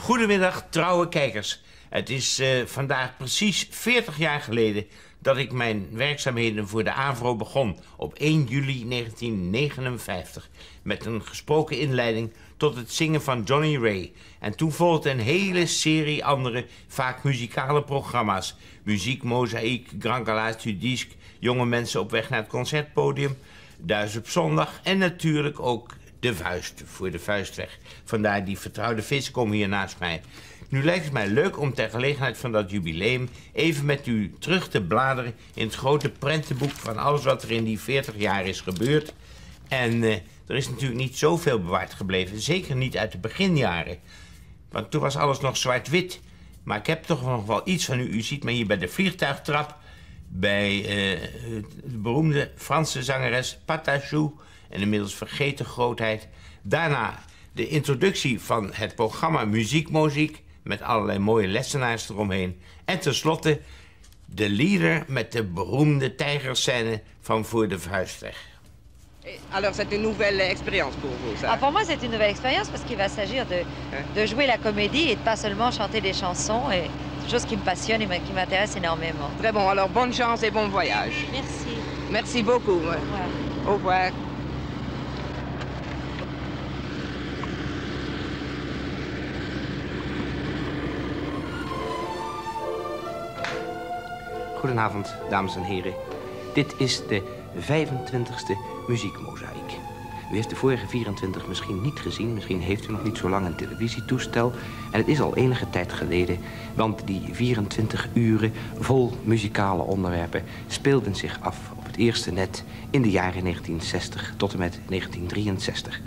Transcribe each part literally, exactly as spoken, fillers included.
Goedemiddag, trouwe kijkers. Het is uh, vandaag precies veertig jaar geleden dat ik mijn werkzaamheden voor de AVRO begon op één juli negentien negenenvijftig met een gesproken inleiding tot het zingen van Johnny Ray. En toen volgde een hele serie andere, vaak muzikale programma's. Muziek, mozaïek, Grand Gala du Disque, jonge mensen op weg naar het concertpodium, Duits op zondag en natuurlijk ook de vuist voor de vuistweg. Vandaar die vertrouwde vissen komen hier naast mij. Nu lijkt het mij leuk om ter gelegenheid van dat jubileum even met u terug te bladeren in het grote prentenboek van alles wat er in die veertig jaar is gebeurd. En uh, er is natuurlijk niet zoveel bewaard gebleven, zeker niet uit de beginjaren. Want toen was alles nog zwart-wit. Maar ik heb toch nog wel iets van u. U ziet me hier bij de vliegtuigtrap, bij uh, de beroemde Franse zangeres Patachou, en inmiddels vergeten grootheid. Daarna de introductie van het programma Muziekmoziek met allerlei mooie lessenaars eromheen. En tenslotte de lieder met de beroemde tijgerscène van Voor de Vuistweg. Alors c'est une nouvelle expérience pour vous, ça? Ah, pour moi, c'est une nouvelle expérience parce qu'il va s'agir de, de jouer la comédie et de pas seulement chanter des chansons. Et c'est chose qui me passionne et qui m'intéresse énormément. Très bon, alors bonne chance et bon voyage. Merci. Merci beaucoup. Au revoir. Au revoir. Goedenavond, dames en heren. Dit is de vijfentwintigste muziekmozaïek. U heeft de vorige vierentwintig misschien niet gezien. Misschien heeft u nog niet zo lang een televisietoestel. En het is al enige tijd geleden. Want die vierentwintig uren vol muzikale onderwerpen speelden zich af op het eerste net in de jaren negentien zestig tot en met negentien drieënzestig.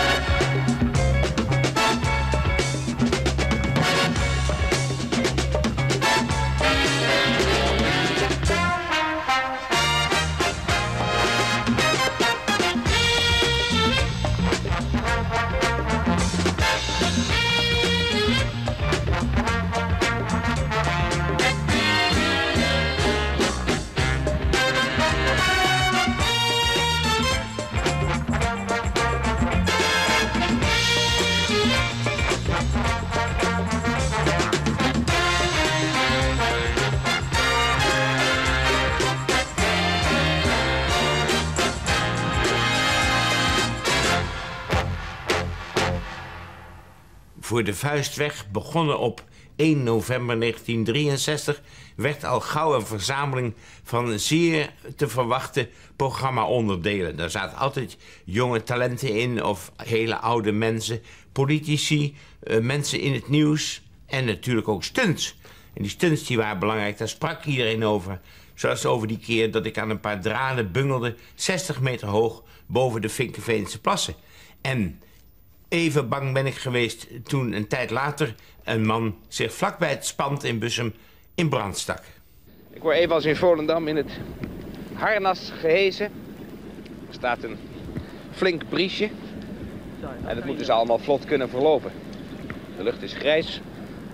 Voor de Vuistweg, begonnen op één november negentien drieënzestig... werd al gauw een verzameling van zeer te verwachten programma-onderdelen. Daar zaten altijd jonge talenten in of hele oude mensen, politici, uh, mensen in het nieuws en natuurlijk ook stunts. En die stunts die waren belangrijk, daar sprak iedereen over. Zoals over die keer dat ik aan een paar draden bungelde, zestig meter hoog boven de Vinkenveense plassen. En even bang ben ik geweest toen een tijd later een man zich vlakbij het Spand in Bussum in brand stak. Ik word even als in Volendam in het harnas gehezen. Er staat een flink briesje. En dat moet dus allemaal vlot kunnen verlopen. De lucht is grijs.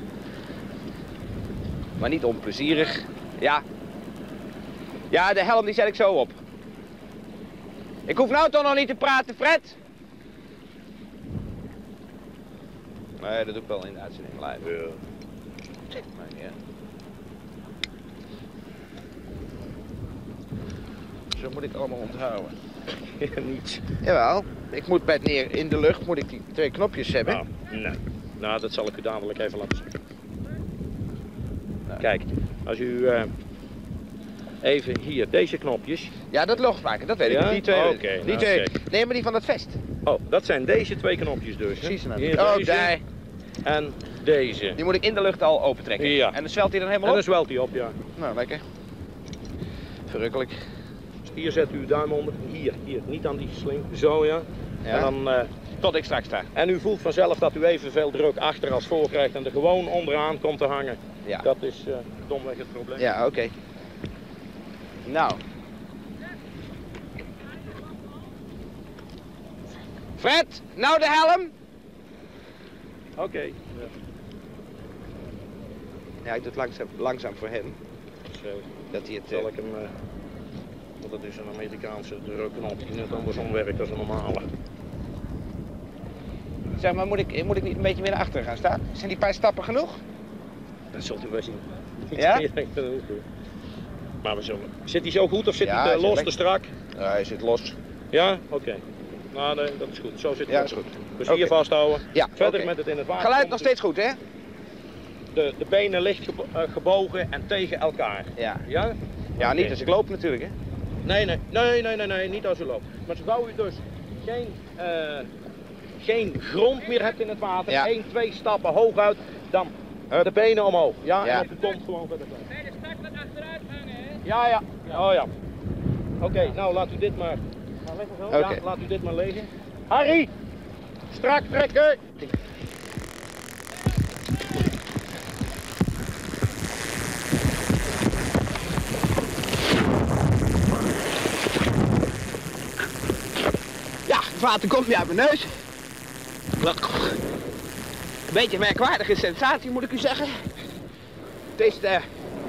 Maar niet onplezierig. Ja. Ja, de helm die zet ik zo op. Ik hoef nou toch nog niet te praten, Fred? Nee, dat doe ik wel in de uitzending live. Ja. Maar ja. Zo moet ik het allemaal onthouden. Niets. Jawel, ik moet bij het neer in de lucht moet ik die twee knopjes hebben. Nou, nee. Nou, dat zal ik u dadelijk even laten zien. Nou. Kijk, als u uh, even hier, deze knopjes. Ja, dat luchtmaken, dat weet ik. Ja? Die twee. Oké, okay, die nou, twee. zeker. Nee, maar die van het vest. Oh, dat zijn deze twee knopjes dus. Precies. Hier, Oh, deze daar. En deze. Die moet ik in de lucht al opentrekken. Ja. En dan zwelt hij dan helemaal en op? dan zwelt hij op, ja. Nou, lekker. Verrukkelijk. Hier zet u uw duim onder. Hier, hier. Niet aan die sling. Zo, ja. Ja. En dan... Uh, tot ik straks sta. En u voelt vanzelf dat u evenveel druk achter als voor krijgt en er gewoon onderaan komt te hangen. Ja. Dat is uh, domweg het probleem. Ja, oké. Okay. Nou. Fred, nou de helm. Oké. Okay. Ja. Ja, ik doe het langzaam, langzaam voor hem. Zo. Dat hij het... Zal ik hem... Uh, want dat is een Amerikaanse drukknop die net andersom werkt als een normale. Zeg maar, moet ik, moet ik niet een beetje meer naar achteren gaan staan? Zijn die paar stappen genoeg? Dat zult u wel zien. Ja? Maar we zullen. Zit hij zo goed of zit Ja, hij te los, zit te strak? Ja, hij zit los. Ja? Oké. Okay. Nou, nee, dat is goed. Zo zit hij. Ja, dat is goed. Dus hier okay. vasthouden. Ja, verder okay. met het in het water. Geluid nog steeds goed, hè? De, de benen licht gebo uh, gebogen en tegen elkaar. Ja. Ja? Ja, niet okay. als ik loop natuurlijk, hè? Nee, nee, nee, nee, nee, nee, niet als u loopt. Maar zodra u dus geen, uh, geen grond meer hebt in het water, ja. één, twee stappen hooguit, dan uh, de benen omhoog. Ja, ja. En op de kont gewoon verder. Nee, de strak wat achteruit hangen, hè? Ja, ja. Oh ja. Oké, okay, nou laat u dit maar. Okay. Ja, laat u dit maar liggen. Harry! Strak trekken! Ja, het water komt nu uit mijn neus. Wat een beetje een merkwaardige sensatie, moet ik u zeggen. Het is de,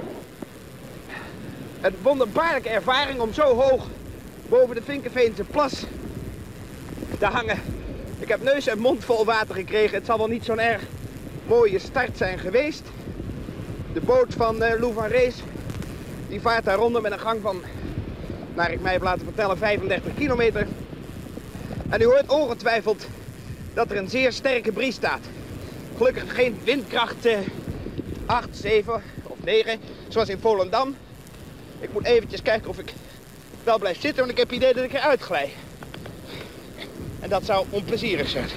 een wonderbaarlijke ervaring om zo hoog boven de Vinkeveense plas te hangen. Ik heb neus en mond vol water gekregen. Het zal wel niet zo'n erg mooie start zijn geweest. De boot van uh, Lou van Rees, die vaart daaronder met een gang van, naar ik mij heb laten vertellen, vijfendertig kilometer. En u hoort ongetwijfeld dat er een zeer sterke bries staat. Gelukkig geen windkracht uh, acht, zeven of negen, zoals in Volendam. Ik moet eventjes kijken of ik wel blijf zitten, want ik heb het idee dat ik eruit glij. En dat zou onplezierig zijn.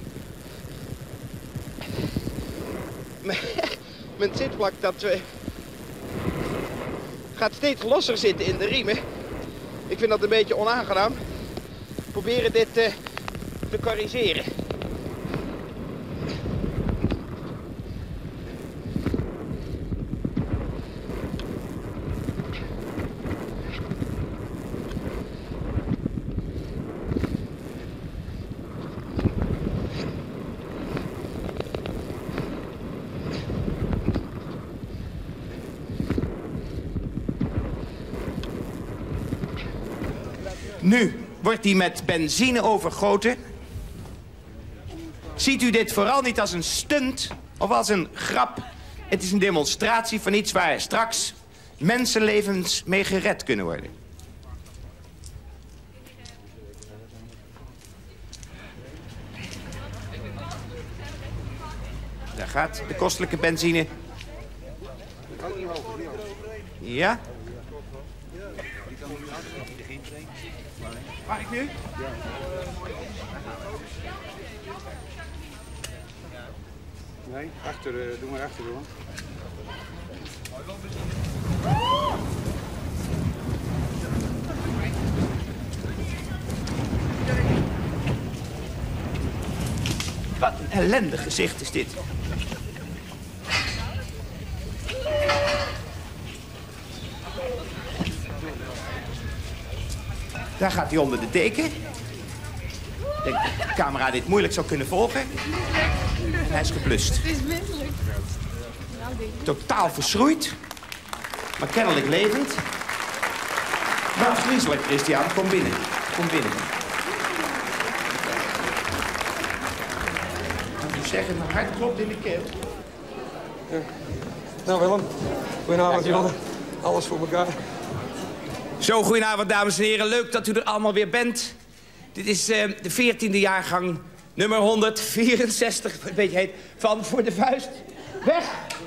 Mijn zitvlak dat uh, gaat steeds losser zitten in de riemen. Ik vind dat een beetje onaangenaam. We proberen dit uh, te corrigeren. Nu wordt die met benzine overgoten. Ziet u dit vooral niet als een stunt of als een grap. Het is een demonstratie van iets waar straks mensenlevens mee gered kunnen worden. Daar gaat de kostelijke benzine. Ja? Mag ik nu? Ja. Nee, achter, uh, doe maar achter hoor. Wat een ellendig gezicht is dit. Daar gaat hij onder de deken. Ik denk dat de camera dit moeilijk zou kunnen volgen. En hij is geblust. Het is misselijk. Totaal verschroeid. Maar kennelijk levend. Nou, griezelig, Christian. Kom binnen. Kom binnen. Ik moet zeggen, mijn hart klopt in de keel. Ja. Nou, Willem. Goedenavond, Jan. Alles voor elkaar. Zo, goedenavond, dames en heren. Leuk dat u er allemaal weer bent. Dit is uh, de veertiende jaargang, nummer honderdvierenzestig, een beetje heet, van Voor de Vuist. Weg!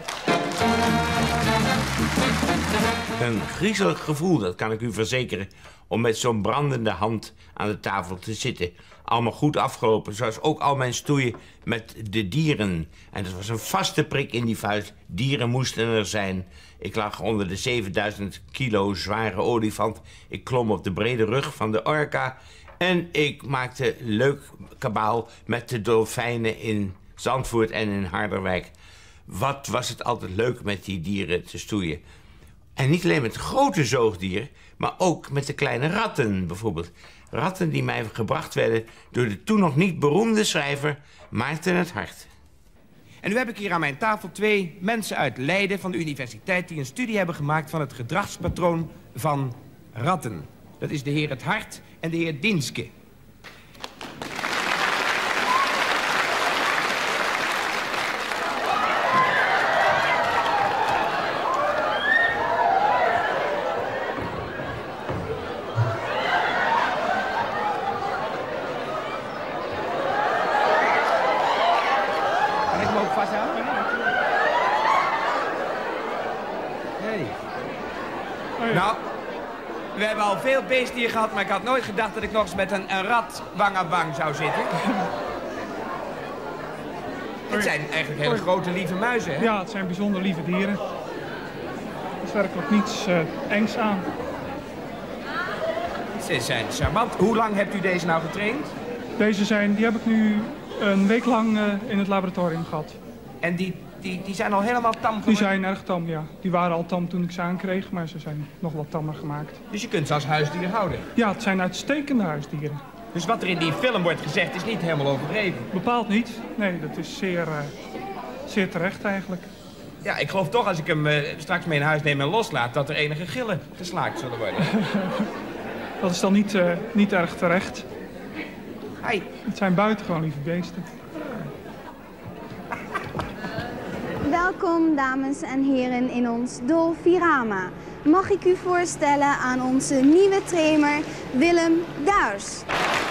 Een griezelig gevoel, dat kan ik u verzekeren, om met zo'n brandende hand aan de tafel te zitten. Allemaal goed afgelopen, zoals ook al mijn stoeien met de dieren. En dat was een vaste prik in die vuist. Dieren moesten er zijn. Ik lag onder de zevenduizend kilo zware olifant. Ik klom op de brede rug van de orka. En ik maakte leuk kabaal met de dolfijnen in Zandvoort en in Harderwijk. Wat was het altijd leuk met die dieren te stoeien. En niet alleen met grote zoogdieren, maar ook met de kleine ratten bijvoorbeeld. Ratten die mij gebracht werden door de toen nog niet beroemde schrijver Maarten het Hart. En nu heb ik hier aan mijn tafel twee mensen uit Leiden van de universiteit die een studie hebben gemaakt van het gedragspatroon van ratten. Dat is de heer het Hart en de heer Dienske. Hey. Nou, we hebben al veel beestdieren gehad, maar ik had nooit gedacht dat ik nog eens met een, een rat wang aan wang zou zitten. Het zijn eigenlijk hele grote lieve muizen, hè? Ja, het zijn bijzonder lieve dieren. Er is werkelijk niets uh, engs aan. Ze zijn charmant. Hoe lang hebt u deze nou getraind? Deze zijn, die heb ik nu een week lang uh, in het laboratorium gehad. En die, die, die zijn al helemaal tam geworden? Die zijn erg tam, ja. Die waren al tam toen ik ze aankreeg, maar ze zijn nog wat tammer gemaakt. Dus je kunt ze als huisdier houden? Ja, het zijn uitstekende huisdieren. Dus wat er in die film wordt gezegd is niet helemaal overdreven? Bepaald niet. Nee, dat is zeer, uh, zeer terecht eigenlijk. Ja, ik geloof toch als ik hem uh, straks mee in huis neem en loslaat... dat er enige gillen geslaakt zullen worden. Dat is dan niet, uh, niet erg terecht. Hi. Het zijn buitengewoon lieve beesten. Welkom, dames en heren, in ons Dolfirama. Mag ik u voorstellen aan onze nieuwe trainer, Willem Duis.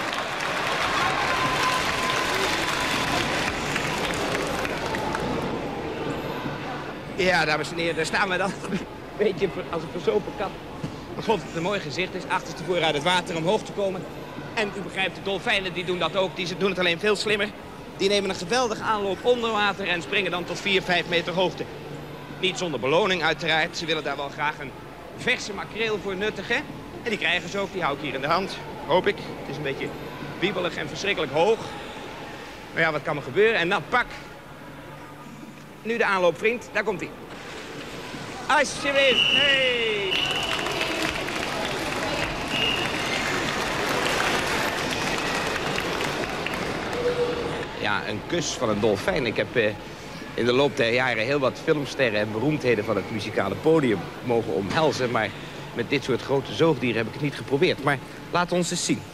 Ja, dames en heren, daar staan we dan. Een beetje als een verzopen kat. Maar god, het een mooi gezicht is. Achterstevoren uit het water omhoog te komen. En u begrijpt, de dolfijnen die doen dat ook. Die doen het alleen veel slimmer. Die nemen een geweldige aanloop onder water en springen dan tot vier, vijf meter hoogte. Niet zonder beloning uiteraard. Ze willen daar wel graag een verse makreel voor nuttigen. En die krijgen ze ook. Die hou ik hier in de hand. Hoop ik. Het is een beetje wiebelig en verschrikkelijk hoog. Maar ja, wat kan er gebeuren? En nou, pak. Nu de aanloop, vriend. Daar komt hij. Alsjeblieft. Hey. Ja, een kus van een dolfijn. Ik heb uh, in de loop der jaren heel wat filmsterren en beroemdheden van het muzikale podium mogen omhelzen. Maar met dit soort grote zoogdieren heb ik het niet geprobeerd. Maar laat ons eens zien.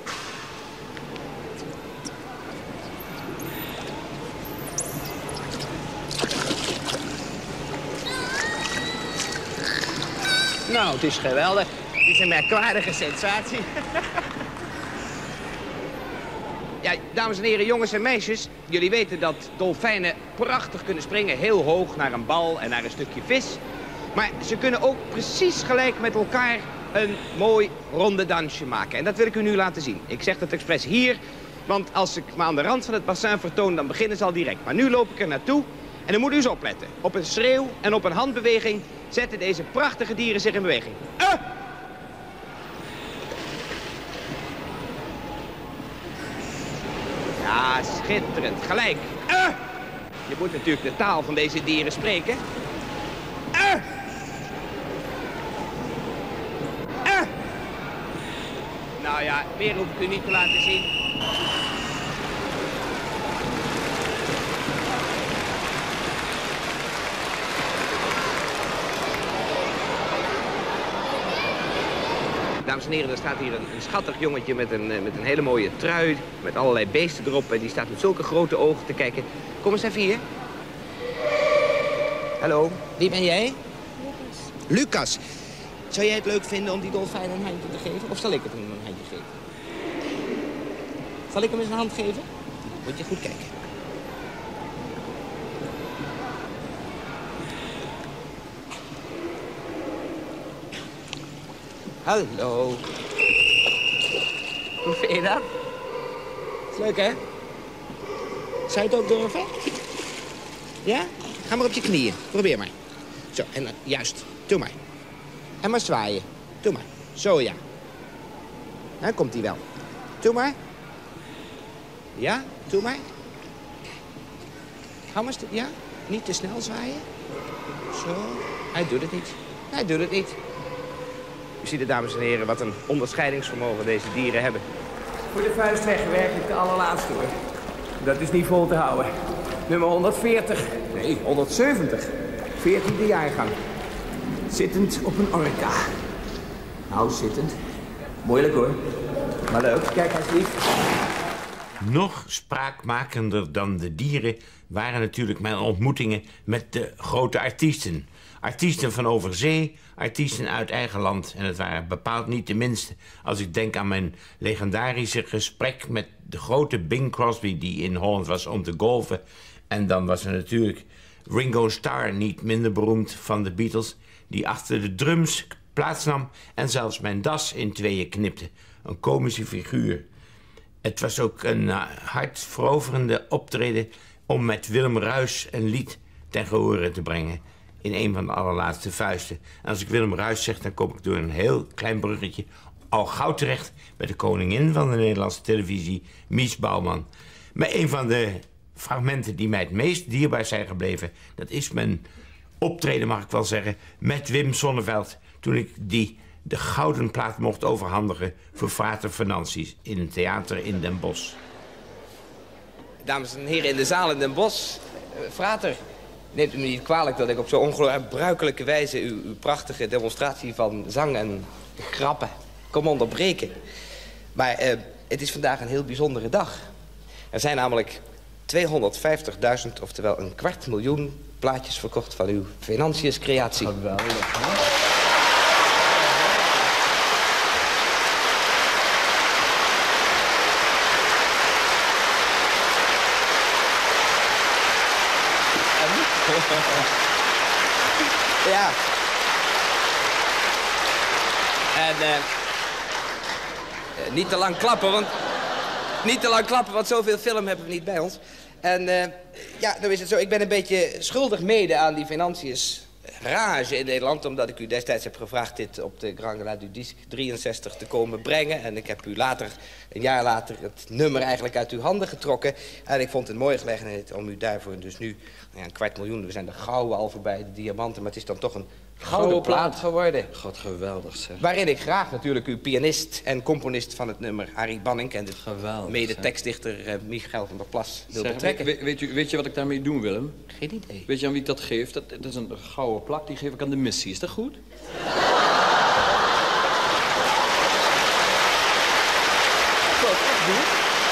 Nou, het is geweldig. Het is een merkwaardige sensatie. Ja, dames en heren, jongens en meisjes. Jullie weten dat dolfijnen prachtig kunnen springen. Heel hoog naar een bal en naar een stukje vis. Maar ze kunnen ook precies gelijk met elkaar een mooi ronde dansje maken. En dat wil ik u nu laten zien. Ik zeg dat expres hier. Want als ik me aan de rand van het bassin vertoon, dan beginnen ze al direct. Maar nu loop ik er naartoe. En dan moet u eens opletten. Op een schreeuw en op een handbeweging zetten deze prachtige dieren zich in beweging. Uh! Ja, schitterend. Gelijk. Uh! Je moet natuurlijk de taal van deze dieren spreken. Uh! Uh! Nou ja, meer hoef ik u niet te laten zien. Dames en heren, er staat hier een, een schattig jongetje met een, met een hele mooie trui, met allerlei beesten erop. En die staat met zulke grote ogen te kijken. Kom eens even hier. Hallo, wie ben jij? Lucas. Lucas. Zou jij het leuk vinden om die dolfijn een handje te geven? Of zal ik het hem een handje geven? Zal ik hem eens een hand geven? Moet je goed kijken. Hallo. Hoe vind je dat? Is leuk, hè? Zou je het ook durven? Ja? Ga maar op je knieën. Probeer maar. Zo, en dan, juist. Doe maar. En maar zwaaien. Doe maar. Zo, ja. Nou, komt hij wel. Doe maar. Ja, doe maar. Ga maar, ja? Niet te snel zwaaien. Zo. Hij doet het niet. Hij doet het niet. U ziet, dames en heren, wat een onderscheidingsvermogen deze dieren hebben. Voor de vuist weggewerkt ik de allerlaatste hoor. Dat is niet vol te houden. Nummer honderdveertig. Nee, honderdzeventig. veertiende jaargang. Zittend op een orka. Nou, zittend. Moeilijk hoor. Maar leuk. Kijk alsjeblieft. Nog spraakmakender dan de dieren waren natuurlijk mijn ontmoetingen met de grote artiesten. Artiesten van over zee, artiesten uit eigen land. En het waren bepaald niet de minste. Als ik denk aan mijn legendarische gesprek met de grote Bing Crosby, die in Holland was om te golven. En dan was er natuurlijk Ringo Starr, niet minder beroemd van de Beatles, die achter de drums plaatsnam en zelfs mijn das in tweeën knipte. Een komische figuur. Het was ook een uh, hartveroverende optreden om met Willem Ruijs een lied ten gehore te brengen in een van de allerlaatste vuisten. En als ik Willem Ruijs zeg, dan kom ik door een heel klein bruggetje al gauw terecht bij de koningin van de Nederlandse televisie, Mies Bouwman. Maar een van de fragmenten die mij het meest dierbaar zijn gebleven, dat is mijn optreden, mag ik wel zeggen, met Wim Sonneveld, toen ik die de gouden plaat mocht overhandigen voor Frater Venanties in een theater in Den Bosch. Dames en heren in de zaal in Den Bosch, uh, Frater, neemt u me niet kwalijk dat ik op zo'n ongebruikelijke wijze uw, uw prachtige demonstratie van zang en grappen kom onderbreken. Maar uh, het is vandaag een heel bijzondere dag. Er zijn namelijk tweehonderdvijftigduizend, oftewel een kwart miljoen plaatjes verkocht van uw Venantius-creatie. Geweldig, hè? Ja. En uh, uh, niet te lang klappen, want niet te lang klappen, want zoveel film hebben we niet bij ons. En uh, ja, dan is het zo. Ik ben een beetje schuldig mede aan die Venantius rage in Nederland, omdat ik u destijds heb gevraagd dit op de Grand Gala du Disque drieënzestig te komen brengen. En ik heb u later, een jaar later, het nummer eigenlijk uit uw handen getrokken. En ik vond het een mooie gelegenheid om u daarvoor dus nu, nou ja, een kwart miljoen, we zijn de gouden al voorbij, de diamanten, maar het is dan toch een gouden, gouden plaat geworden. God, geweldig zeg. Waarin ik graag natuurlijk uw pianist en componist van het nummer, Harry Banning, en de mede-tekstdichter uh, Michael van der Plas wil zeg, betrekken. Weet, weet, u, weet je wat ik daarmee doe, Willem? Geen idee. Weet je aan wie ik dat geef? Dat, dat is een gouden plak, die geef ik aan de missie. Is dat goed? Wat, echt doen?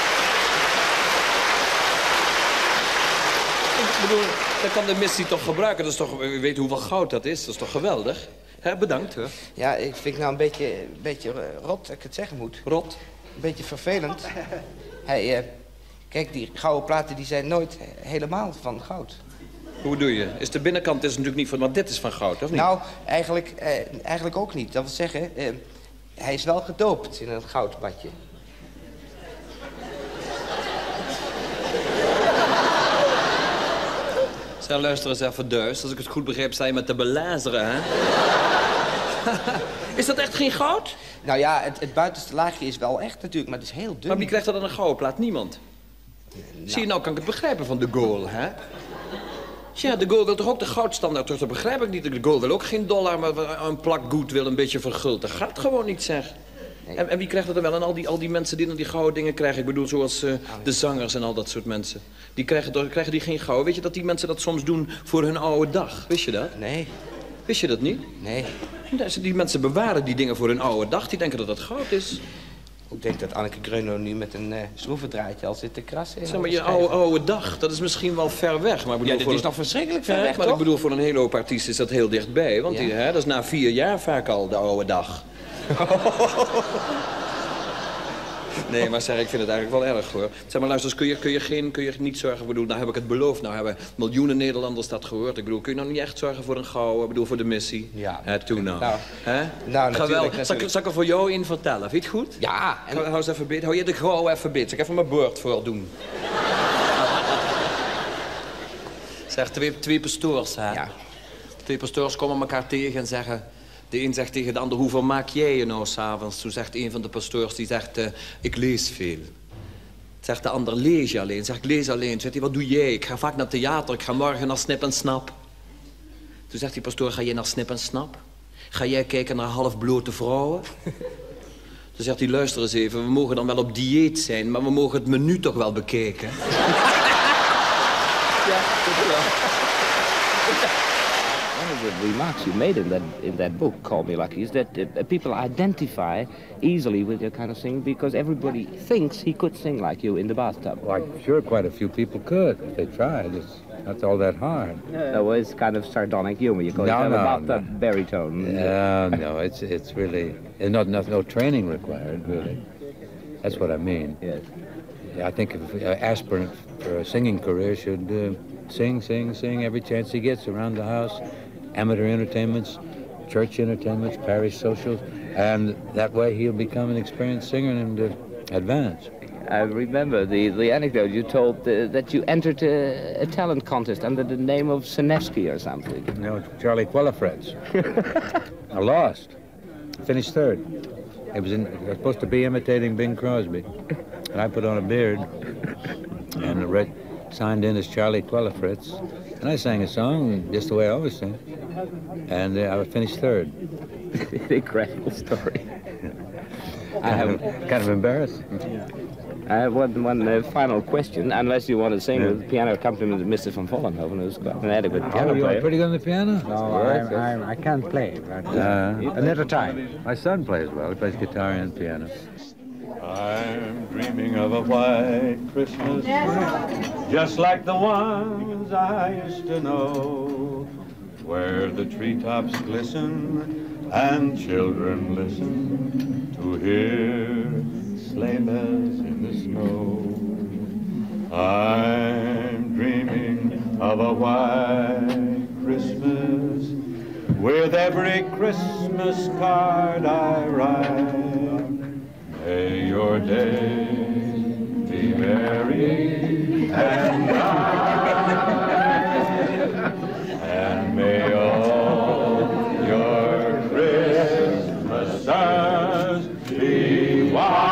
Ik bedoel, dat kan de missie toch gebruiken. Dat is toch, u weet hoeveel goud dat is. Dat is toch geweldig? He, bedankt, hoor. Ja, ik vind het nou een beetje, een beetje rot dat ik het zeggen moet. Rot? Een beetje vervelend. Hey, uh, kijk, die gouden platen die zijn nooit helemaal van goud. Hoe doe je? Is de binnenkant is natuurlijk niet van, maar dit is van goud, of niet? Nou, eigenlijk, uh, eigenlijk ook niet. Dat wil zeggen, uh, hij is wel gedoopt in een goudbadje. Zeg, luister eens even duist. Als ik het goed begreep, sta je met te belazeren, hè? Is dat echt geen goud? Nou ja, het, het buitenste laagje is wel echt natuurlijk, maar het is heel dun. Maar wie krijgt er dan een gouden plaat? Niemand. Nou. Zie je, nou kan ik het begrijpen van de Gaulle, hè? Ja, de Gaulle wil toch ook de goudstandaard, toch? Dat begrijp ik niet. De Gaulle wil ook geen dollar, maar een plak goed wil een beetje verguld. Dat gaat gewoon niet, zeg. Nee. En, en wie krijgt dat dan wel? En al die, al die mensen die dan die gouden dingen krijgen. Ik bedoel, zoals uh, de zangers en al dat soort mensen. Die krijgen, toch, krijgen die geen gouden. Weet je dat die mensen dat soms doen voor hun oude dag? Wist je dat? Nee. Wist je dat niet? Nee. Die mensen bewaren die dingen voor hun oude dag. Die denken dat dat goud is. Ik denk dat Anneke Greuno nu met een uh, schroevendraadje al zit te krassen. Zeg maar, je oude, oude dag, dat is misschien wel ver weg. Maar ik bedoel, ja, dit voor is een... nog verschrikkelijk ver ja, weg, maar toch? ik bedoel, voor een hele hoop artiesten is dat heel dichtbij. Want ja. die, hè, dat is na vier jaar vaak al de oude dag. Nee, maar zeg, ik vind het eigenlijk wel erg, hoor. Zeg maar, luister, kun je, kun je, geen, kun je niet zorgen... Ik bedoel, nou heb ik het beloofd. Nou hebben miljoenen Nederlanders dat gehoord. Ik bedoel, kun je nou niet echt zorgen voor een gouden... Ik bedoel, voor de missie? Ja. Hè, toen nou. Nou, Hè? nou natuurlijk, Zal, ik, zal ik er voor jou in vertellen? Vind je het goed? Ja. En... Hou eens even beet. Hou je de gouden even beet. Zal ik even mijn beurt voordoen? Zeg, twee, twee pastoors, hè? Ja. Twee pastoors komen elkaar tegen en zeggen... De een zegt tegen de ander, hoeveel maak jij je nou s'avonds? Toen zegt een van de pastoors, die zegt, uh, ik lees veel. Zegt de ander, lees je alleen? Zegt, ik lees alleen. Zegt hij, wat doe jij? Ik ga vaak naar theater, ik ga morgen naar Snip en Snap. Toen zegt die pastoor, ga jij naar Snip en Snap? Ga jij kijken naar halfblote vrouwen? Toen zegt hij, luister eens even, we mogen dan wel op dieet zijn, maar we mogen het menu toch wel bekijken. Ja, dat is wel. The remarks you made in that in that book, Call Me Lucky, is that uh, people identify easily with your kind of singing because everybody thinks he could sing like you in the bathtub. Well, I'm sure quite a few people could if they tried. It's not all that hard. No, well, it's kind of sardonic humor. You call no, it no, a bathtub no. baritone. No, no, it's it's really it's not, not no training required, really. That's what I mean. Yes. Yeah, I think if an aspirant for a singing career should uh, sing, sing, sing every chance he gets around the house, amateur entertainments, church entertainments, parish socials, and that way he'll become an experienced singer and uh, advance. I remember the, the anecdote you told uh, that you entered a, a talent contest under the name of Sinevsky or something. No, Charlie Quellefrets. I lost. I finished third. It was, in, it was supposed to be imitating Bing Crosby. And I put on a beard and read, signed in as Charlie Quellefrets. And I sang a song just the way I always sing. And uh, I finished third. Incredible story. I have kind of embarrassed. I have one, one uh, final question, unless you want to sing yeah. with piano accompaniment of Mister van Vollenhoven, who's quite an adequate oh, piano you player. are pretty good on the piano? No, yes, I'm, I'm, I can't play, but uh, another time. My son plays well. He plays guitar and piano. I'm dreaming of a white Christmas, just like the ones I used to know, where the treetops glisten and children listen to hear sleigh bells in the snow. I'm dreaming of a white Christmas, with every Christmas card I write. May your days be merry and bright, and may all your Christmases be white.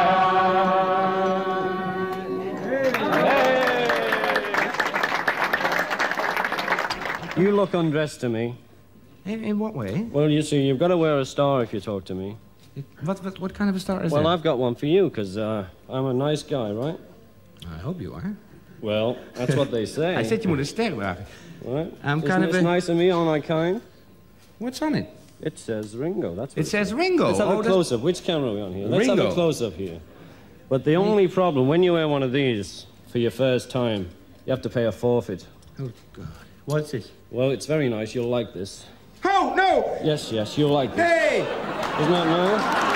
You look undressed to me. In, in what way? Well, you see, you've got to wear a star if you talk to me. What, what, what kind of a star is well, that? Well, I've got one for you, because uh, I'm a nice guy, right? I hope you are. Well, that's what they say. I said you moet een ster dragen. Right? I'm Isn't kind of this a... nice of me, aren't I kind? What's on it? It says Ringo, that's what It says Ringo? Let's have oh, a close-up. Which camera are we on here? Let's Ringo. have a close-up here. But the only problem, when you wear one of these for your first time, you have to pay a forfeit. Oh, God. What's this? Well, it's very nice. You'll like this. Oh, no! Yes, yes, you'll like this. Hey! Isn't that nice?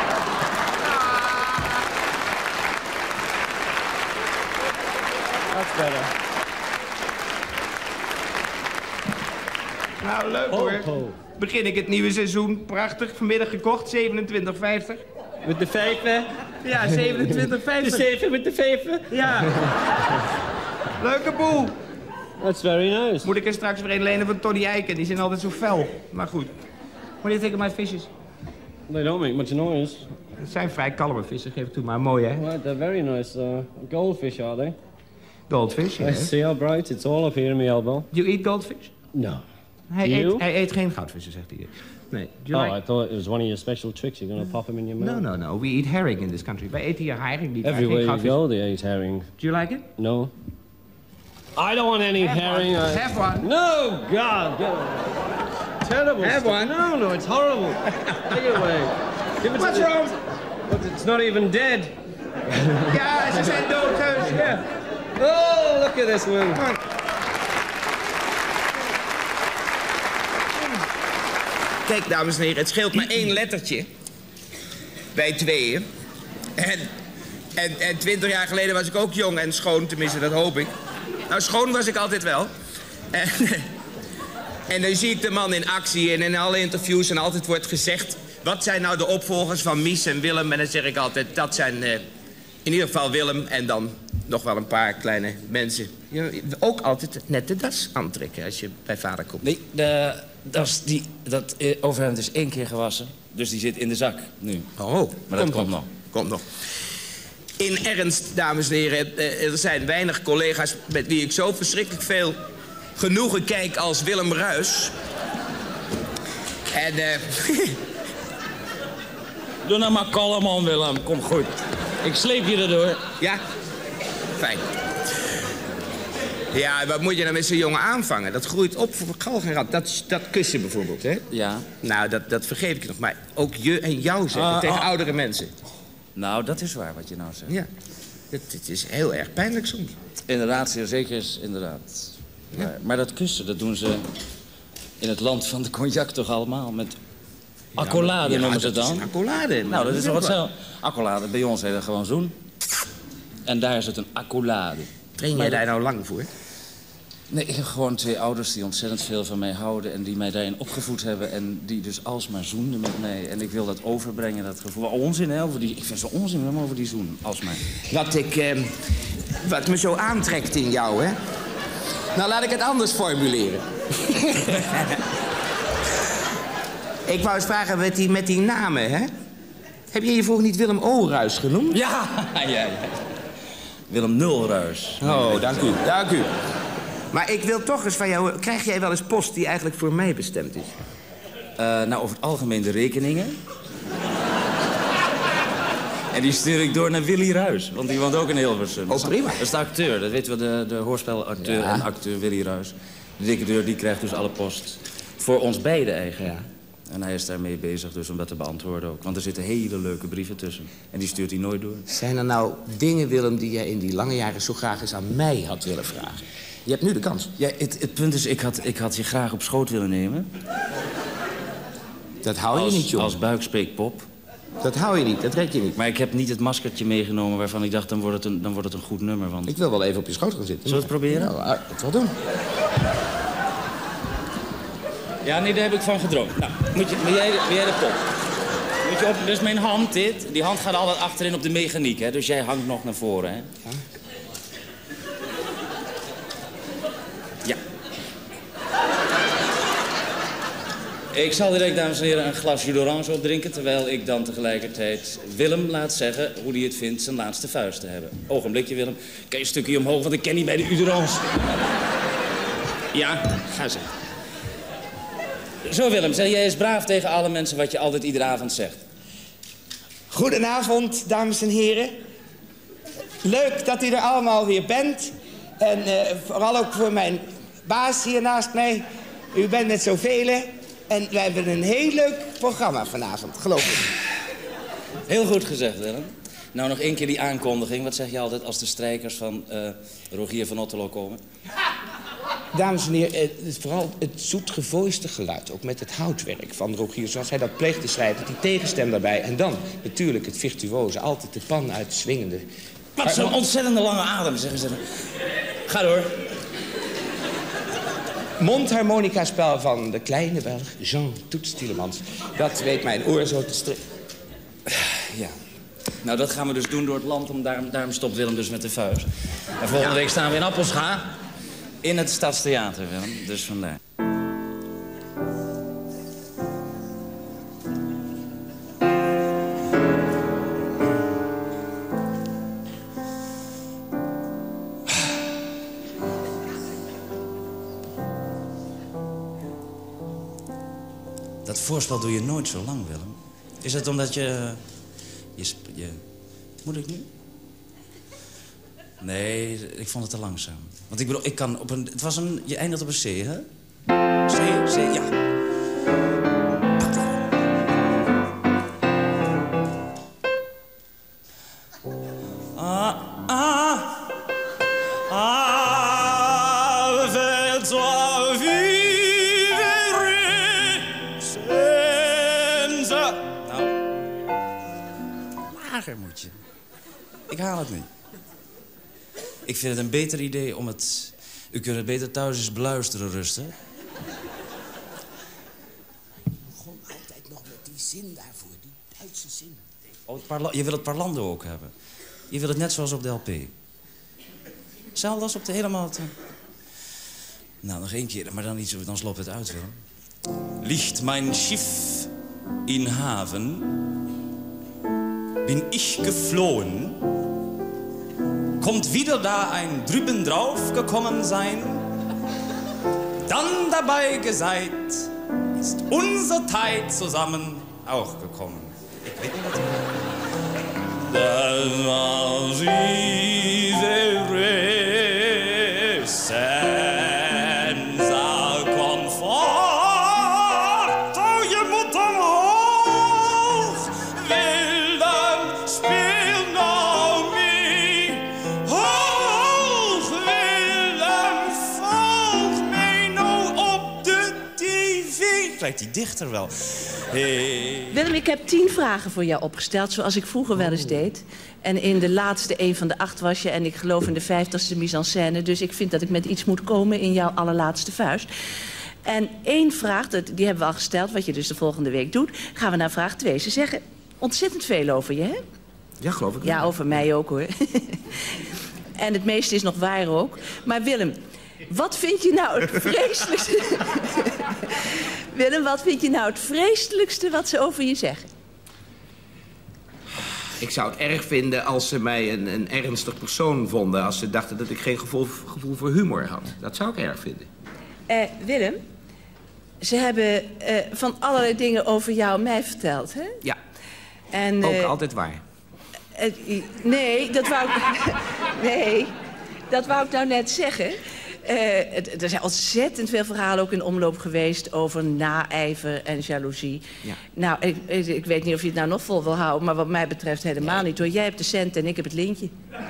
That's better. Nou, leuk ho, hoor. Ho. Begin ik het nieuwe seizoen. Prachtig. Vanmiddag gekocht. zevenentwintig vijftig. Met de vijven? Ja, zevenentwintig vijftig. De zeven met de vijven? Ja. Leuke boel. That's very nice. Moet ik er straks weer een lenen van Tony Eiken. Die zijn altijd zo fel. Maar goed. What do you think of my fishes? They don't make much noise. Het zijn vrij kalme vissen, geef ik toe. Maar mooi, hè? Well, they're very nice. Uh, goldfish, are they? Goldfish, I yes. see how bright. It's all up here in my elbow. Do you eat goldfish? No. Hij, you? eet, hij eet geen goudvissen, zegt hij. Nee. Do you oh, like... I thought it was one of your special tricks. You're going to pop them in your mouth? No, no, no. We eat herring in this country. Wij eten hier herring niet. Everywhere geen you go, they eat herring. Do you like it? No. I don't want any Have herring. One. I... Have one. No, God. Get away. Terrible Have stuff. one. No, no, it's horrible. Take it away. Give it What's to wrong? But it's not even dead. Ja, ze zijn dood thuis. Yeah. Oh, look at this one. Kijk, dames en heren, het scheelt maar één lettertje. Bij tweeën. En, en, en twintig jaar geleden was ik ook jong en schoon, tenminste, dat hoop ik. Nou, schoon was ik altijd wel. En, en dan zie ik de man in actie en in alle interviews en altijd wordt gezegd... wat zijn nou de opvolgers van Mies en Willem? En dan zeg ik altijd, dat zijn uh, in ieder geval Willem en dan nog wel een paar kleine mensen. Je, ook altijd net de das aantrekken als je bij vader komt. Nee, de, das, die, dat uh, overhemd is één keer gewassen, dus die zit in de zak nu. Oh, maar dat komt nog. Komt nog. In ernst, dames en heren, er zijn weinig collega's met wie ik zo verschrikkelijk veel genoegen kijk als Willem Ruis. En, eh... Uh... Doe nou maar kalm aan, Willem. Kom goed. Ik sleep je erdoor. Ja? Fijn. Ja, wat moet je nou met zo'n jongen aanvangen? Dat groeit op voor galg en rad. Dat, dat kussen bijvoorbeeld, hè? Ja. Nou, dat, dat vergeef ik je nog. Maar ook je en jou zeggen uh, tegen uh, oudere mensen. Nou, dat is waar wat je nou zegt. Ja. Het, het is heel erg pijnlijk soms. Inderdaad, zeer zeker is inderdaad. Ja. Maar, maar dat kussen, dat doen ze in het land van de cognac toch allemaal met... Accolade ja, noemen ze het dan. Accolade. Nou, dat is toch hetzelfde. Accolade, bij ons heet dat gewoon zoen. En daar is het een accolade. Train jij daar nou lang voor? Nee, ik heb gewoon twee ouders die ontzettend veel van mij houden... en die mij daarin opgevoed hebben en die dus alsmaar zoenden met mij. En ik wil dat overbrengen, dat gevoel. Onzin, hè, over die... Ik vind het zo onzin om over die zoen, alsmaar. Wat ik... Eh, wat me zo aantrekt in jou, hè? Nou, laat ik het anders formuleren. Ik wou eens vragen met die, met die namen, hè? Heb je je vroeger niet Willem Oruis genoemd? Ja, ja, ja. Willem Nulruis. Oh, dank u, dank u. Maar ik wil toch eens van jou... Krijg jij wel eens post die eigenlijk voor mij bestemd is? Uh, nou, over het algemeen de rekeningen. En die stuur ik door naar Willy Ruys, want die woont ook in Hilversum. Oh, prima. Dat is de acteur, dat weten we, de, de hoorspelacteur ja. en acteur Willy Ruys. De dikke deur, die krijgt dus alle post. Voor ons beiden eigenlijk. Ja. En hij is daarmee bezig dus om dat te beantwoorden ook. Want er zitten hele leuke brieven tussen. En die stuurt hij nooit door. Zijn er nou dingen, Willem, die jij in die lange jaren zo graag eens aan mij had willen vragen? Je hebt nu de kans. Ja, het, het punt is, ik had, ik had je graag op schoot willen nemen. Dat hou je als, niet, joh. Als buikspreekpop. Dat hou je niet, dat trek je niet. Maar ik heb niet het maskertje meegenomen waarvan ik dacht, dan wordt het een, dan wordt het een goed nummer. Want... Ik wil wel even op je schoot gaan zitten. Zullen we het proberen? Nou, dat zal doen. Ja, nee, daar heb ik van gedroomd. Nou, moet je, wil, jij, wil jij de pop? Moet je op, dus mijn hand, dit. Die hand gaat altijd achterin op de mechaniek, hè. Dus jij hangt nog naar voren, hè. Ja. Ja. Ik zal direct, dames en heren, een glas jus d'orange opdrinken... terwijl ik dan tegelijkertijd Willem laat zeggen hoe hij het vindt zijn laatste vuist te hebben. Ogenblikje, Willem. Kan je een stukje omhoog, want ik ken niet bij de jus d'orange. Ja, ga zitten. Zo, Willem, zeg jij eens braaf tegen alle mensen wat je altijd iedere avond zegt. Goedenavond, dames en heren. Leuk dat u er allemaal weer bent. En uh, vooral ook voor mijn baas hier naast mij. U bent met zoveel. En wij hebben een heel leuk programma vanavond, geloof ik. Heel goed gezegd, Willem. Nou, nog één keer die aankondiging. Wat zeg je altijd als de strijkers van uh, Rogier van Otterlo komen? Dames en heren, het, vooral het zoetgevoiste geluid, ook met het houtwerk van Rogier, zoals hij dat pleegt te schrijven, die tegenstem daarbij. En dan natuurlijk het virtuoze, altijd de pan uitswingende. Wat zo'n ontzettende lange adem, zeggen ze. Ga door. Mondharmonica-spel van de kleine Belg Jean Toets Tielemans. Dat weet mijn oor zo te strikken. Ja. Nou, dat gaan we dus doen door het land, om daarom, daarom stopt Willem dus met de vuist. En volgende ja. week staan we in Appelscha. In het Stadstheater, Willem. Dus vandaar. Dat voorspel doe je nooit zo lang, Willem. Is het omdat je... je, je... Moet ik nu? Nee, ik vond het te langzaam. Want ik bedoel, ik kan op een... Het was een... Je eindigt op een C, hè? C, C, ja. Ah, ah. Avec toi vivere senza... Nou. Lager moet je. Ik haal het niet. Ik vind het een beter idee om het... U kunt het beter thuis eens beluisteren, rustig. Gewoon altijd nog met die zin daarvoor, die Duitse zin. Oh, het parla- je wil het parlando ook hebben. Je wil het net zoals op de L P. Hetzelfde als op de helemaal... Te... Nou, nog één keer, maar dan, iets, dan sloopt het uit, Willem. Ligt mijn Schiff in Haven, bin ich geflohen... Kommt wieder da ein drüben drauf gekommen sein, dann dabei gesagt, ist unser Zeit zusammen auch gekommen. Ich weet niet wat er... Das war sie senza comfort, oh, je moet omhoog, Willem, speel nou mee. Hoog, Willem, volg mij nou op de tv. Krijgt hij dichter wel. Hey. Willem, ik heb tien vragen voor jou opgesteld, zoals ik vroeger wel eens deed. En in de laatste een van de acht was je en ik geloof in de vijftigste mise en scène. Dus ik vind dat ik met iets moet komen in jouw allerlaatste vuist. En één vraag, die hebben we al gesteld, wat je dus de volgende week doet. Gaan we naar vraag twee. Ze zeggen ontzettend veel over je, hè? Ja, geloof ik. Ja, over mij ook, hoor. En het meeste is nog waar ook. Maar Willem, wat vind je nou het vreselijkste... Willem, wat vind je nou het vreselijkste wat ze over je zeggen? Ik zou het erg vinden als ze mij een, een ernstig persoon vonden. Als ze dachten dat ik geen gevoel, gevoel voor humor had. Dat zou ik erg vinden. Eh, Willem, ze hebben eh, van allerlei dingen over jou en mij verteld, hè? Ja, en, ook uh, altijd waar. Uh, nee, dat wou ik... nee, dat wou ik nou net zeggen. Uh, er zijn ontzettend veel verhalen ook in omloop geweest over naijver en jaloezie. Ja. Nou, ik, ik weet niet of je het nou nog vol wil houden, maar wat mij betreft helemaal nee. niet, hoor. Jij hebt de cent en ik heb het lintje.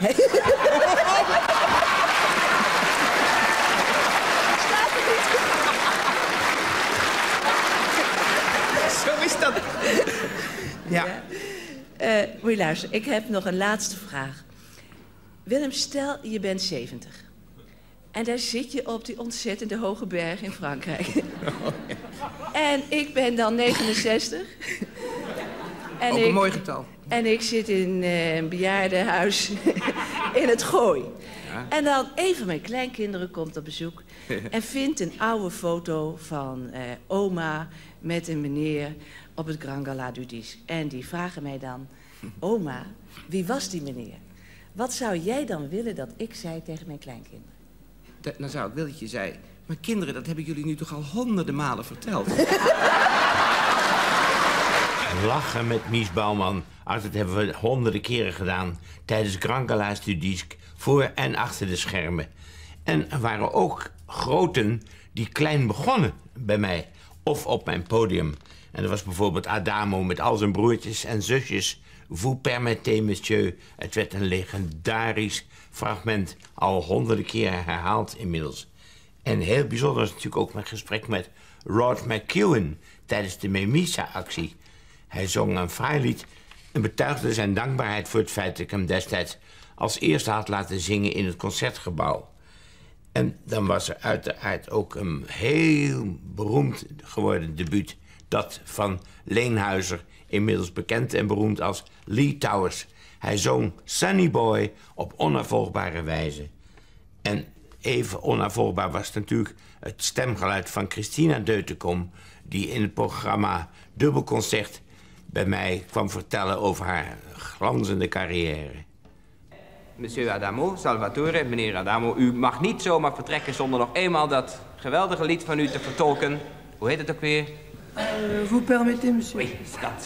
Zo is dat. Ja. ja. Uh, moet je luisteren, ik heb nog een laatste vraag. Willem, stel je bent zeventig. En daar zit je op die ontzettende hoge berg in Frankrijk. Oh, ja. En ik ben dan negenenzestig. En ook ik, een mooi getal. En ik zit in uh, een bejaardenhuis in het Gooi. Ja. En dan een van mijn kleinkinderen komt op bezoek... en vindt een oude foto van uh, oma met een meneer op het Grand Gala du Disque. En die vragen mij dan... Oma, wie was die meneer? Wat zou jij dan willen dat ik zei tegen mijn kleinkinderen? Dat, nou zou ik willen dat je zei... Maar kinderen, dat hebben jullie nu toch al honderden malen verteld? Lachen met Mies Bouwman. Ach, dat hebben we honderden keren gedaan. Tijdens Grand Gala du Disque. Voor en achter de schermen. En er waren ook groten die klein begonnen bij mij. Of op mijn podium. En er was bijvoorbeeld Adamo met al zijn broertjes en zusjes. Vous permettez, monsieur. Het werd een legendarisch fragment. Al honderden keren herhaald inmiddels. En heel bijzonder was natuurlijk ook mijn gesprek met Rod McEwen tijdens de Memisa-actie. Hij zong een fraai lied en betuigde zijn dankbaarheid voor het feit dat ik hem destijds als eerste had laten zingen in het Concertgebouw. En dan was er uiteraard ook een heel beroemd geworden debuut. Dat van Leenhuizer, inmiddels bekend en beroemd als Lee Towers. Hij zong Sunny Boy op onafvolgbare wijze. En even onafvolgbaar was natuurlijk het stemgeluid van Christina Deutenkom, die in het programma Dubbelconcert bij mij kwam vertellen over haar glanzende carrière. Monsieur Adamo, Salvatore, meneer Adamo, u mag niet zomaar vertrekken zonder nog eenmaal dat geweldige lied van u te vertolken. Hoe heet het ook weer? Uh, vous permettez, monsieur? Oui, dat.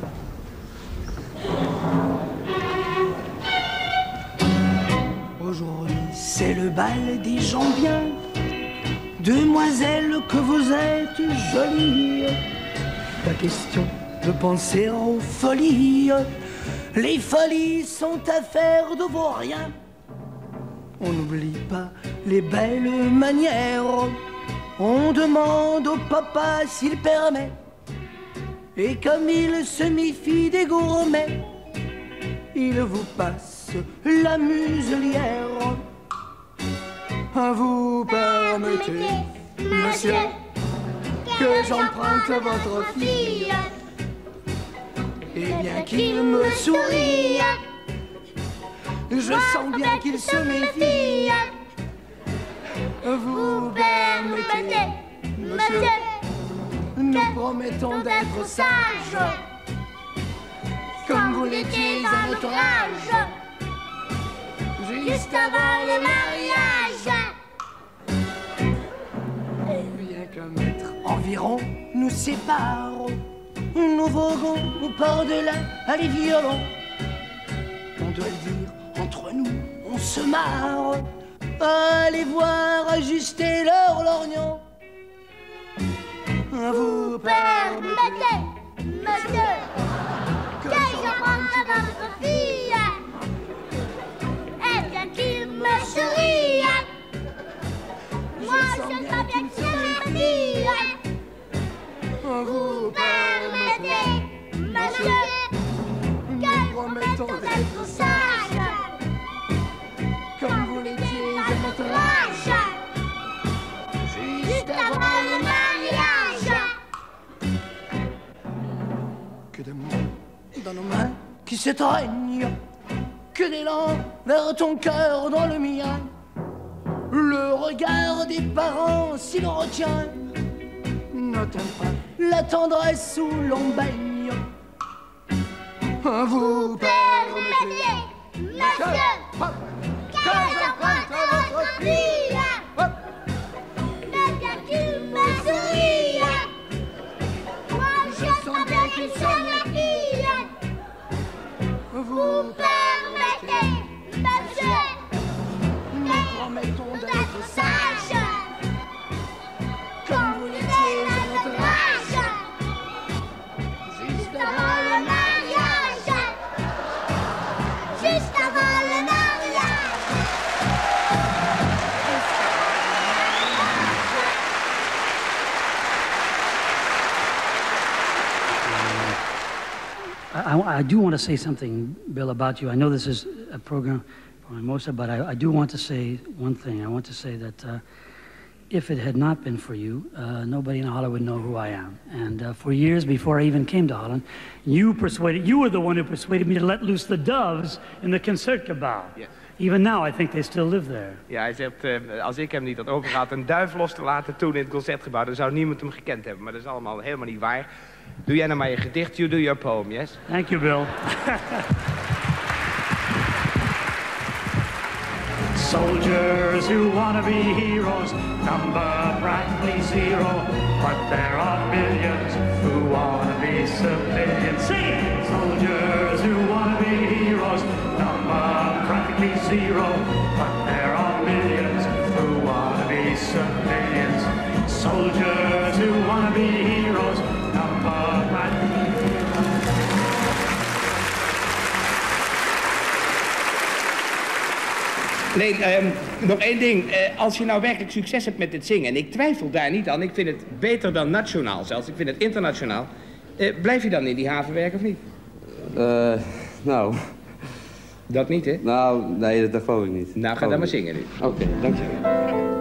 Aujourd'hui, c'est le bal des gens bien. Demoiselle, que vous êtes jolie. Pas question de penser aux folies. Les folies sont affaires de vauriens. On n'oublie pas les belles manières. On demande au papa s'il permet. Et comme il se méfie des gourmets, il vous passe la muselière. Vous permettez, monsieur, que j'emprunte votre fille. Et bien qu'il me sourie, je sens bien qu'il se méfie. Vous permettez, monsieur, nous promettons d'être sages, comme vous l'étiez à notre âge, juste avant le mariage. Bien qu'un mètre environ nous sépare, nous voguons par-delà les violons. On doit le dire, entre nous, on se marre. Allez voir ajuster leur lorgnon. Vous permettez, monsieur, que j'emprunte votre fille. Et bien qu'il me sourie, moi je sens bien qu'il se méfie. Vous permettez. qui s'étreignent, que d'élan vers ton cœur dans le mien. Le regard des parents, s'il retient, n'atteint pas la tendresse où l'on baigne. Vous permettez, monsieur, que j'emprunte à votre fille. Mais bien qu'il me sourie, moi je sens bien qu'il soit ma fille. Vous permettez, monsieur, nous promettons d'être sages, comme vous l'étiez dans notre âge, juste avant le mariage, juste avant le mariage. I, I do want to say something, Bill, about you. I know this is a program for Mimosa, but I, I do want to say one thing. I want to say that uh, if it had not been for you, uh, nobody in Holland would know who I am. And uh, for years before I even came to Holland, you persuaded, you were the one who persuaded me to let loose the doves in the Concertgebouw. Yes. Even now, I think they still live there. Ja, hij zegt, uh, als ik hem niet had overgehaald een duif los te laten toen in het Concertgebouw, dan zou niemand hem gekend hebben. Maar dat is allemaal helemaal niet waar. Doe jij nou maar je gedicht, you do your poem, yes? Thank you, Bill. Soldiers who want to be heroes number practically zero, but there are millions who want to be civilians. Sing it! Soldiers who want to be heroes number practically zero, but there are millions who want to be civilians. Soldiers who want to be heroes number practically zero. Nee, um, nog één ding. Uh, als je nou werkelijk succes hebt met dit zingen, en ik twijfel daar niet aan, ik vind het beter dan nationaal zelfs, ik vind het internationaal. Uh, blijf je dan in die haven werken of niet? Uh, nou... Dat niet, hè? Nou, nee, dat, dat geloof ik niet. Nou, ga dan maar zingen nu. Oké, okay, dankjewel.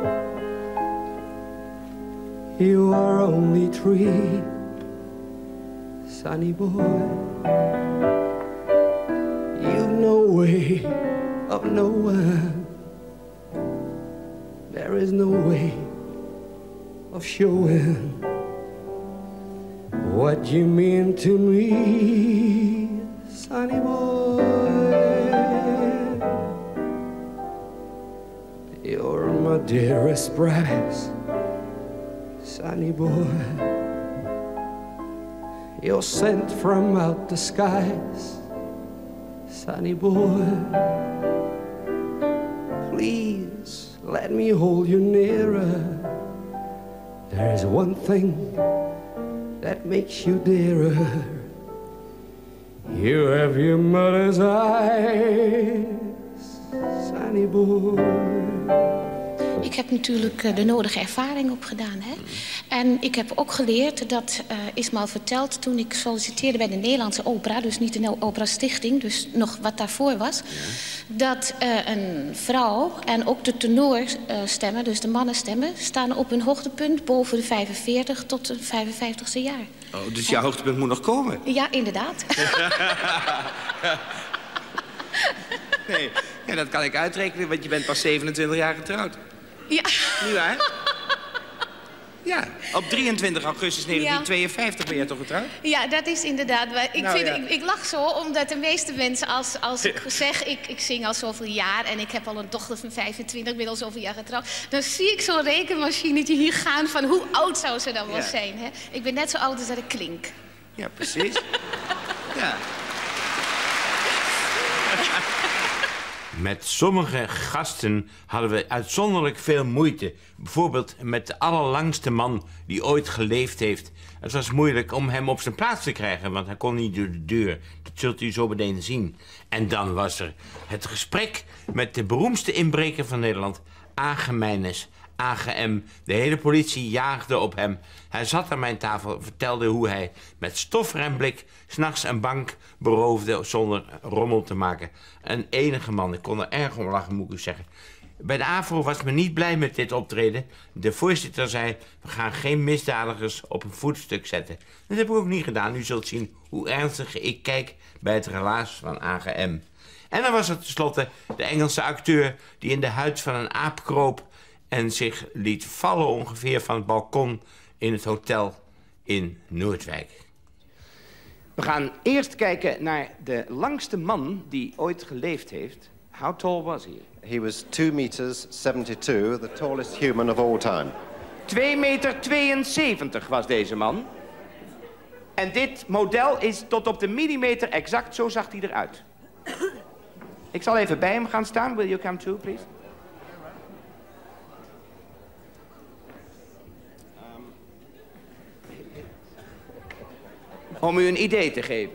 You are only three, sunny boy. You know way of no one. There is no way of showing what you mean to me, sunny boy. You're my dearest prize, sunny boy. You're sent from out the skies, sunny boy. Please let me hold you nearer. There is one thing that makes you dearer. You have your mother's eyes, sunny boy. Ik heb natuurlijk de nodige ervaring opgedaan. Hè? En ik heb ook geleerd, dat uh, is me al verteld toen ik solliciteerde bij de Nederlandse Opera, dus niet de Opera Stichting, dus nog wat daarvoor was, ja. dat uh, een vrouw en ook de tenorstemmen, uh, dus de mannenstemmen, staan op hun hoogtepunt boven de vijfenveertig tot het vijfenvijftigste jaar. Oh, dus jouw hoogtepunt moet nog komen? Ja, inderdaad. Nee, ja, dat kan ik uitrekenen, want je bent pas zevenentwintig jaar getrouwd. Ja. Niet waar? Ja, op drieëntwintig augustus negentien tweeënvijftig ben jij toch getrouwd? Ja, dat is inderdaad. Ik, nou, vind, ja. ik, ik lach zo, omdat de meeste mensen, als, als ik zeg, ik, ik zing al zoveel jaar en ik heb al een dochter van vijfentwintig, ik ben al zoveel jaar getrouwd, dan zie ik zo'n rekenmachinetje hier gaan van hoe oud zou ze dan wel ja. zijn. Hè? Ik ben net zo oud als dat ik klink. Ja, precies. Ja. Met sommige gasten hadden we uitzonderlijk veel moeite. Bijvoorbeeld met de allerlangste man die ooit geleefd heeft. Het was moeilijk om hem op zijn plaats te krijgen, want hij kon niet door de deur. Dat zult u zo meteen zien. En dan was er het gesprek met de beroemdste inbreker van Nederland, Age Mijnes. A G M. De hele politie jaagde op hem. Hij zat aan mijn tafel, vertelde hoe hij met stofremblik 's nachts een bank beroofde zonder rommel te maken. Een enige man, ik kon er erg om lachen, moet ik zeggen. Bij de AVRO was men niet blij met dit optreden. De voorzitter zei, we gaan geen misdadigers op een voetstuk zetten. Dat heb ik ook niet gedaan. U zult zien hoe ernstig ik kijk bij het relaas van A G M. En dan was er tenslotte de Engelse acteur die in de huid van een aap kroop en zich liet vallen ongeveer van het balkon in het hotel in Noordwijk. We gaan eerst kijken naar de langste man die ooit geleefd heeft. How tall was he? He was two meters seventy-two, the tallest human of all time. twee meter tweeënzeventig was deze man. En dit model is tot op de millimeter exact, zo zag hij eruit. Ik zal even bij hem gaan staan. Will you come too, please? Om u een idee te geven.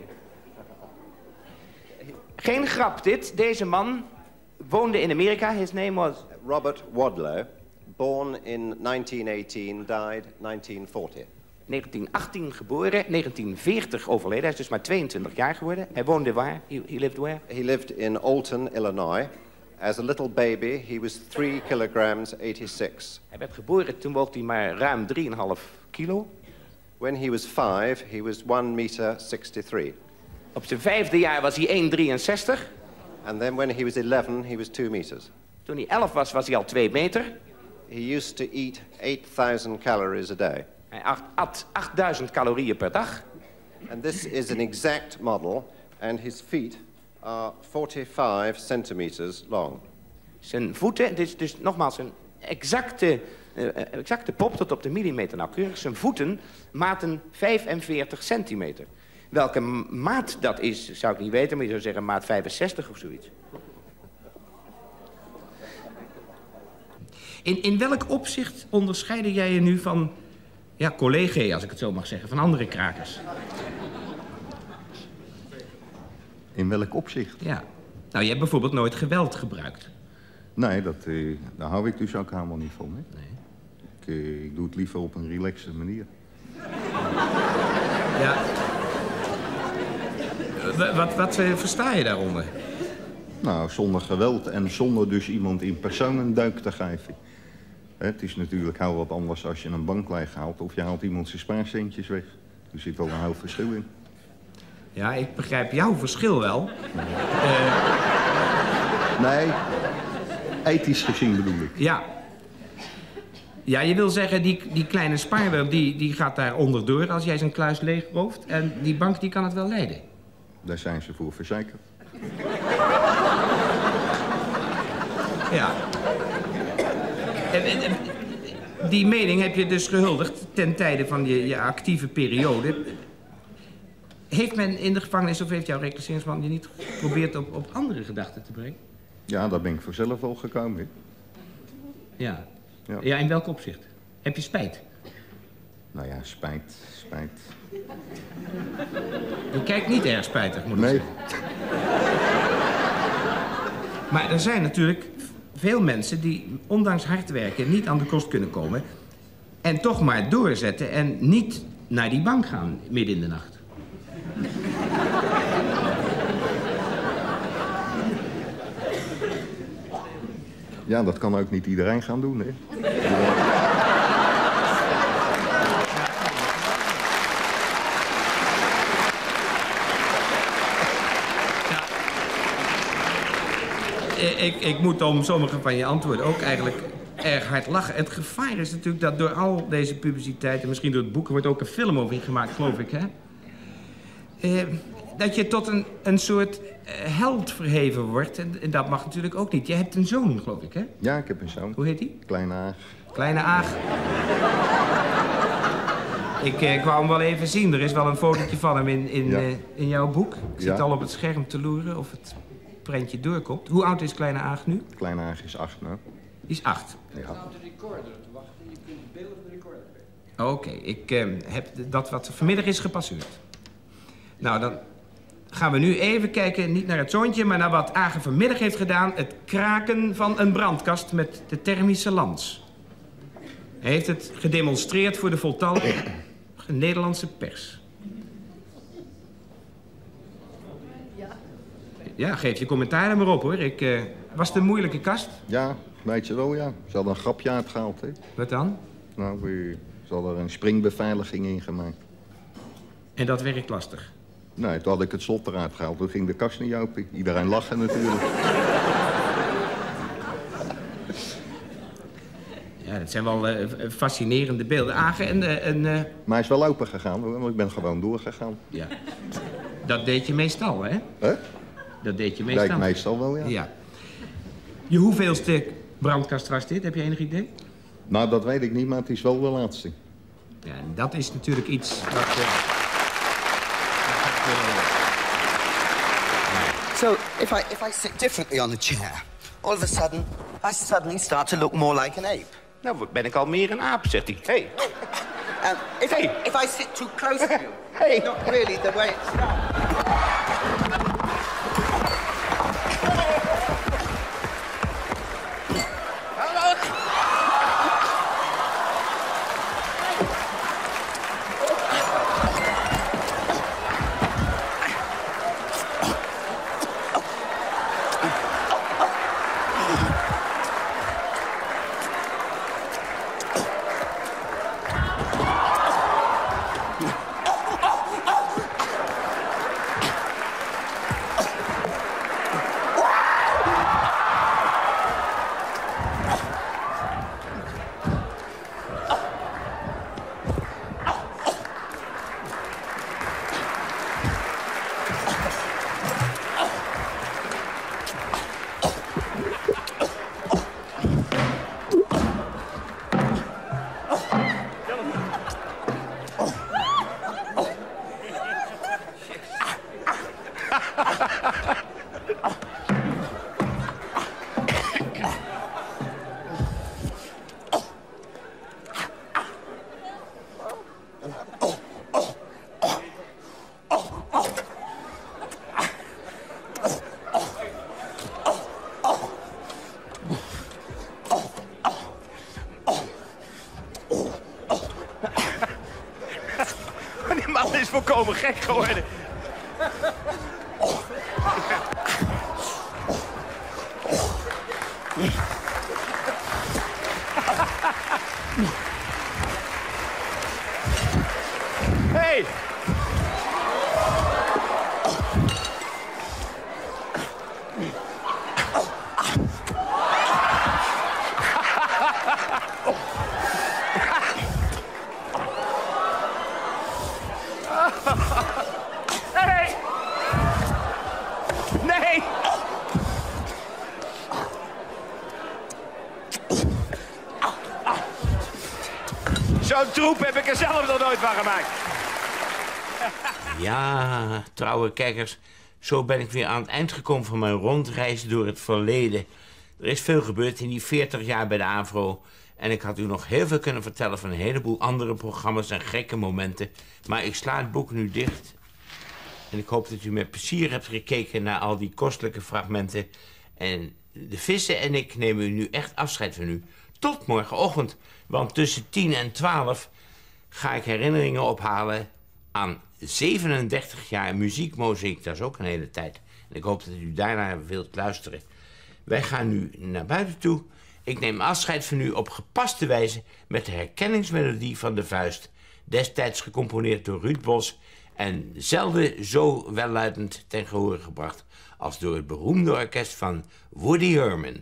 Geen grap dit. Deze man woonde in Amerika. His name was... Robert Wadlow, born in nineteen eighteen, died nineteen forty. negentien achttien geboren, negentien veertig overleden. Hij is dus maar tweeëntwintig jaar geworden. Hij woonde waar? He, he lived where? He lived in Alton, Illinois. As a little baby, he was three kilograms eighty-six. Hij werd geboren, toen woog hij maar ruim drie komma vijf kilo. When he was five, he was one meter sixty-three. Op zijn vijfde jaar was hij één komma drieënzestig. And then when he was eleven, he was two meters. Toen hij elf was, was hij al twee meter. He used to eat eight thousand calories a day. Hij at achtduizend calorieën per dag. And this is an exact model, and his feet are forty-five centimeters long. Zijn voeten, dit is dus nogmaals een exacte, uh, exacte pop tot op de millimeter nauwkeurig. Zijn voeten maten vijfenveertig centimeter. Welke maat dat is, zou ik niet weten, maar je zou zeggen maat vijfenzestig of zoiets. In, in welk opzicht onderscheidde jij je nu van, ja, collega's, als ik het zo mag zeggen, van andere krakers? In welk opzicht? Ja. Nou, je hebt bijvoorbeeld nooit geweld gebruikt. Nee, dat, eh, daar hou ik dus ook helemaal niet van. Hè? Nee. Ik, eh, ik doe het liever op een relaxte manier. Ja. Wat, wat, wat uh, versta je daaronder? Nou, zonder geweld en zonder dus iemand in persoon een duik te geven. Het is natuurlijk heel wat anders als je een bank leeghaalt of je haalt iemand zijn spaarcentjes weg. Er zit wel een heel verschil in. Ja, ik begrijp jouw verschil wel. Nee, uh... nee, ethisch gezien bedoel ik. Ja. Ja, je wil zeggen, die, die kleine spaarder die, die gaat daar onderdoor als jij zijn kluis leegrooft. En die bank die kan het wel leiden. Daar zijn ze voor verzekerd. Ja. En, en, en, die mening heb je dus gehuldigd ten tijde van je, je actieve periode. Heeft men in de gevangenis of heeft jouw reclasseringsman je niet geprobeerd op, op andere gedachten te brengen? Ja, daar ben ik vanzelf al gekomen. Hè? Ja. Ja. Ja, in welk opzicht? Heb je spijt? Nou ja, spijt, spijt. Je kijkt niet erg spijtig, moet ik nee. zeggen. Maar er zijn natuurlijk veel mensen die ondanks hard werken niet aan de kost kunnen komen. En toch maar doorzetten en niet naar die bank gaan midden in de nacht. Ja, dat kan ook niet iedereen gaan doen, hè? Ik, ik moet om sommige van je antwoorden ook eigenlijk erg hard lachen. Het gevaar is natuurlijk dat door al deze publiciteit, en misschien door het boek, er wordt ook een film over gemaakt, geloof ik, hè? Uh, dat je tot een, een soort uh, held verheven wordt. En, en dat mag natuurlijk ook niet. Je hebt een zoon, geloof ik, hè? Ja, ik heb een zoon. Hoe heet die? Kleine Aag. Kleine Aag. Ik, uh, ik wou hem wel even zien. Er is wel een fotootje van hem in, in, ja. uh, in jouw boek. Ik zit ja. al op het scherm te loeren of het prentje doorkomt. Hoe oud is Kleine Aag nu? Kleine Aag is acht, nou. Die is acht? Ja. Op de recorder te wachten. Je kunt het beeld op de recorder krijgen. Oké, okay, ik uh, heb dat wat vanmiddag is gepasseerd. Nou, dan gaan we nu even kijken, niet naar het zoontje, maar naar wat Aage vanmiddag heeft gedaan. Het kraken van een brandkast met de thermische lans. Hij heeft het gedemonstreerd voor de voltallige Nederlandse pers. Ja. Ja, geef je commentaar er maar op, hoor. Ik, uh, was het een moeilijke kast? Ja, Weet je wel, ja. Ze hadden een grapje uitgehaald, hè. Wat dan? Nou, we, ze hadden er een springbeveiliging in gemaakt. En dat werkt lastig? Nee, toen had ik het slot eruit gehaald. Toen ging de kast niet open. Iedereen lachen natuurlijk. Ja, dat zijn wel uh, fascinerende beelden. Agen en... Uh, en uh... Maar hij is wel open gegaan, hoor, want ik ben gewoon doorgegaan. Ja. Dat deed je meestal, hè? Hè? Dat deed je meestal. Deed ik meestal wel, ja. Ja. Je hoeveelste brandkast was dit? Heb je enig idee? Nou, dat weet ik niet, maar het is wel de laatste. Ja, en dat is natuurlijk iets wat... Uh... So, if I, if I sit differently on the chair, all of a sudden, I suddenly start to look more like an ape. Nou, ben ik al meer een aap, zegt hij. Hey. And if, hey. I, if I sit too close to you, hey. It's not really the way it's done. Die man is volkomen gek geworden. Hey! Nee! Nee! Zo'n troep heb ik er zelf nog nooit van gemaakt. Ja, trouwe kijkers, zo ben ik weer aan het eind gekomen van mijn rondreis door het verleden. Er is veel gebeurd in die veertig jaar bij de AVRO. En ik had u nog heel veel kunnen vertellen van een heleboel andere programma's en gekke momenten. Maar ik sla het boek nu dicht. En ik hoop dat u met plezier hebt gekeken naar al die kostelijke fragmenten. En de vissen en ik nemen u nu echt afscheid van u. Tot morgenochtend, want tussen tien en twaalf ga ik herinneringen ophalen aan zevenendertig jaar muziekmozaïek. Dat is ook een hele tijd. En ik hoop dat u daarna wilt luisteren. Wij gaan nu naar buiten toe. Ik neem afscheid van u op gepaste wijze met de herkenningsmelodie van de Vuist. Destijds gecomponeerd door Ruud Bos en zelden zo welluidend ten gehore gebracht als door het beroemde orkest van Woody Herman.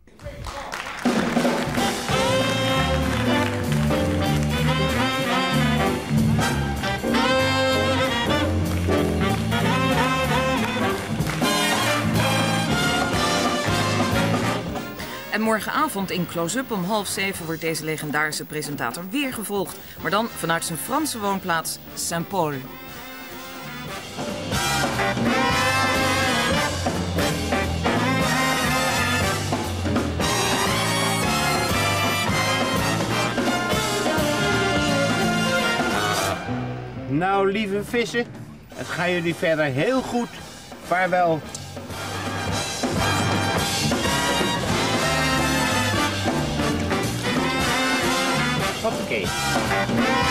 En morgenavond in Close-up om half zeven wordt deze legendarische presentator weer gevolgd. Maar dan vanuit zijn Franse woonplaats Saint-Paul. Nou, lieve vissen, het gaat jullie verder heel goed. Vaarwel. Hoppakee.